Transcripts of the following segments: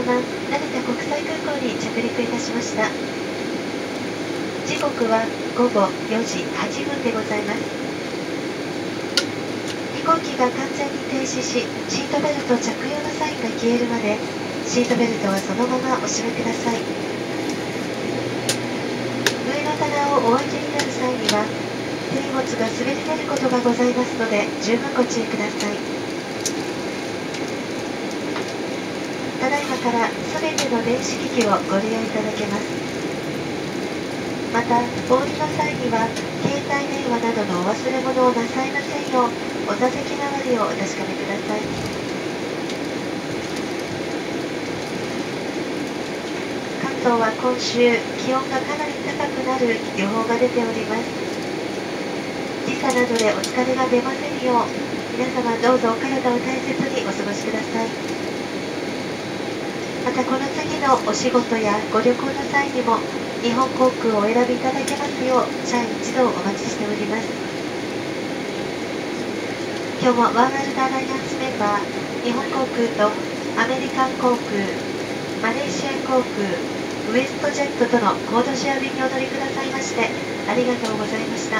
成田国際空港に着陸いたしました。時刻は午後4時8分でございます。飛行機が完全に停止し、シートベルト着用のサインが消えるまで、シートベルトはそのままお締めください。上の棚をお開けになる際には、手荷物が滑り出ることがございますので、十分ご注意ください。ただいまからすべての電子機器をご利用いただけます。また、お降りの際には、携帯電話などのお忘れ物をなさいませんよう、お座席周りをお確かめください。関東は今週、気温がかなり高くなる予報が出ております。時差などでお疲れが出ませんよう、皆様どうぞお体を大切にお過ごしください。またこの次のお仕事やご旅行の際にも、日本航空をお選びいただけますよう、社員一同お待ちしております。今日もワーワールドアライアンスメンバー、日本航空とアメリカン航空、マレーシア航空、ウエストジェットとのコードシェア便にお乗りくださいまして、ありがとうございました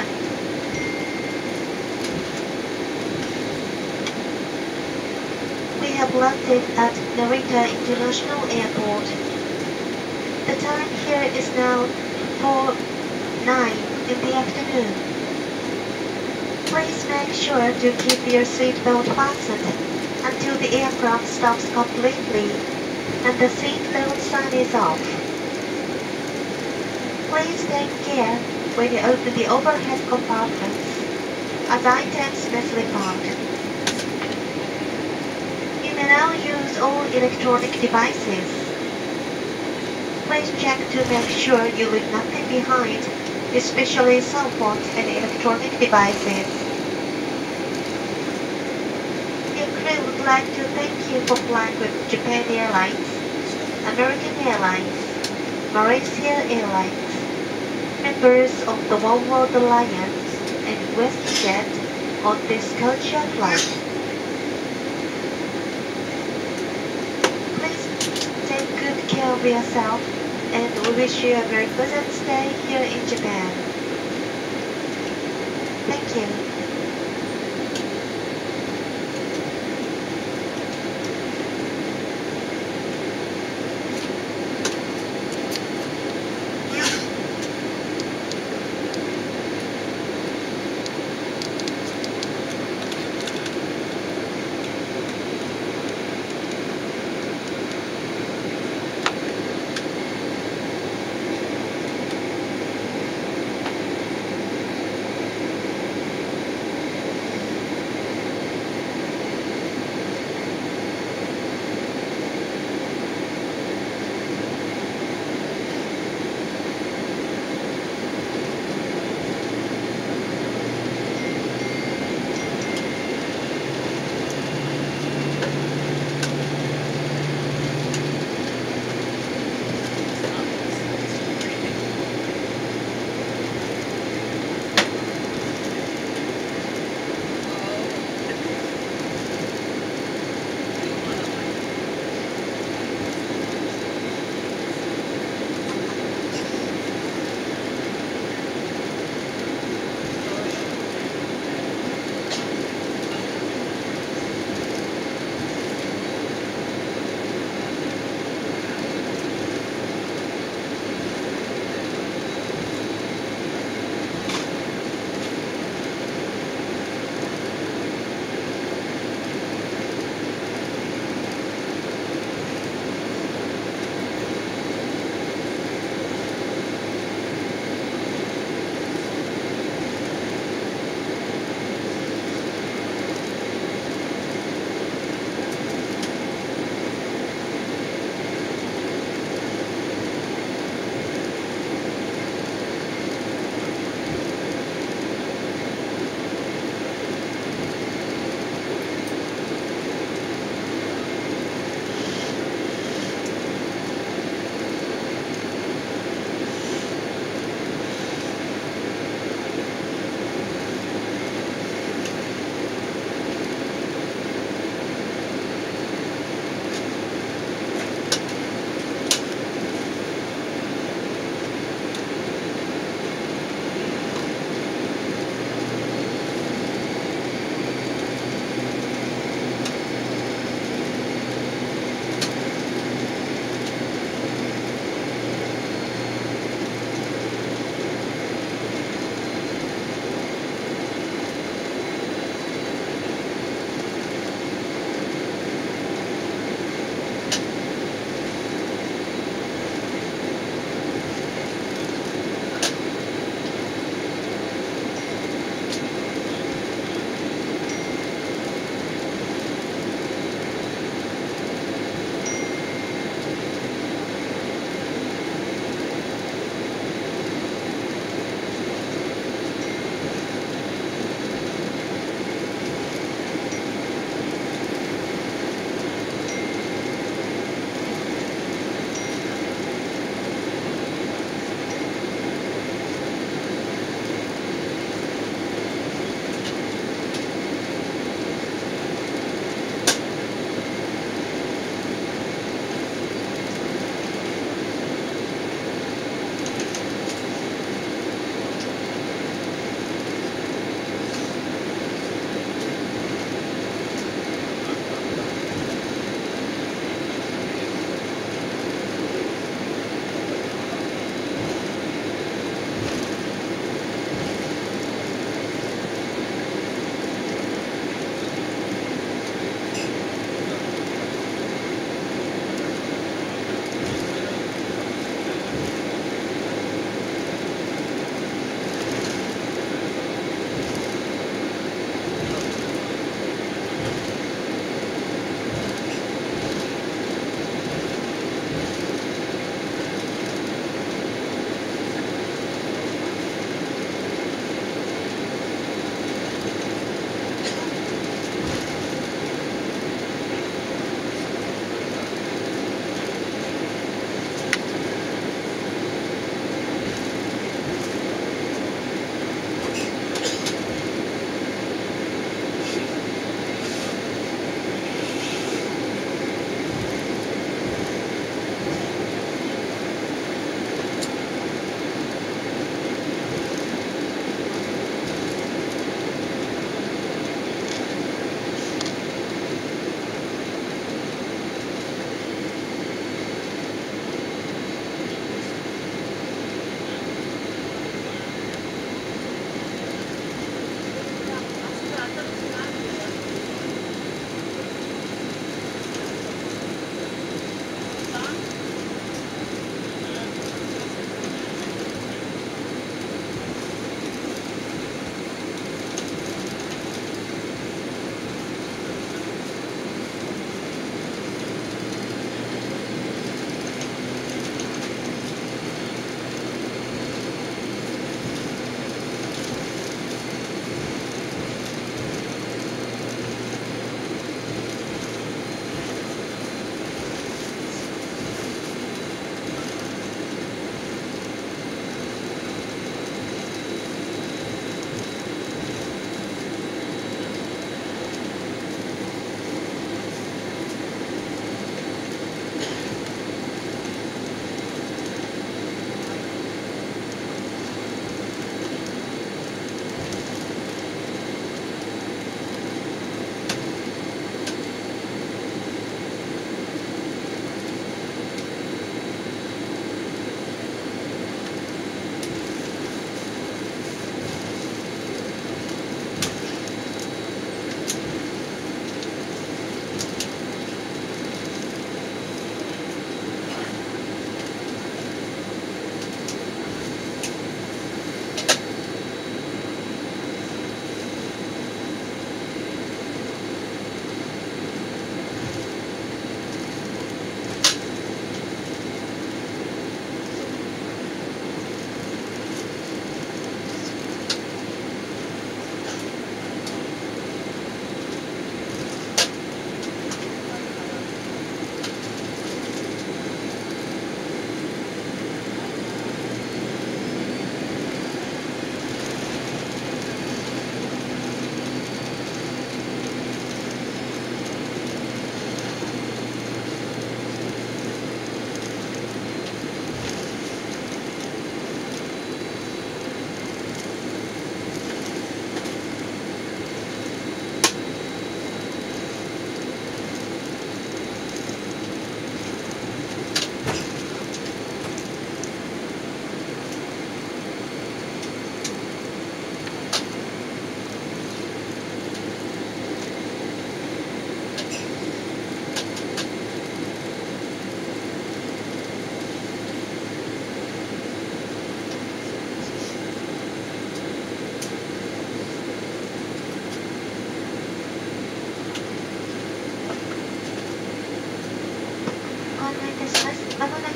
。We have landed at Narita International Airport. The time here is now 4:09 in the afternoon. Please make sure to keep your seatbelt fastened until the aircraft stops completely and the seatbelt sign is off. Please take care when you open the overhead compartments, as items may slip out. You may now use all electronic devices. Please check to make sure you leave nothing behind, especially cell phones and electronic devices. Your crew would like to thank you for flying with Japan Airlines, American Airlines, Malaysia Airlines, members of the One World Alliance, and WestJet on this codeshare flight. Please take good care of yourself, and we wish you a very pleasant stay here in Japan. Thank you.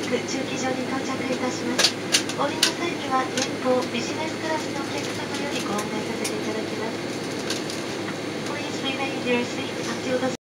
中機場に到着いたします。ボーディング際には前方ビジネスクラスのお客様よりご案内させていただきます。Please remain in your seat until the